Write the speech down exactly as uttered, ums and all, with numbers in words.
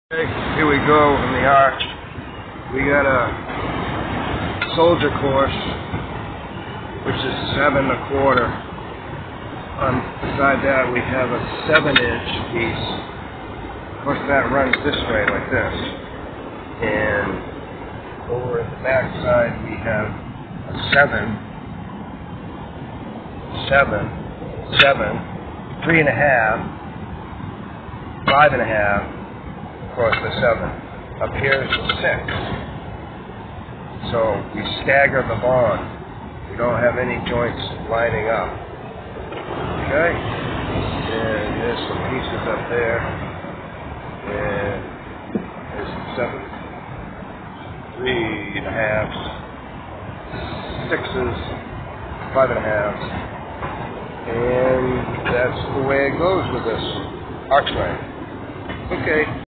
Okay, here we go in the arch. We got a soldier course, which is seven and a quarter. Um, beside that, we have a seven-inch piece. Of course, that runs this way like this. And over at the back side, we have a seven, seven, seven, three and a half, five and a half. Across the seven. Up here is the six. So we stagger the bond. We don't have any joints lining up. Okay? And there's some pieces up there. And there's seven. Three and a halves. Sixes. Five and a halves. And that's the way it goes with this archway. Okay.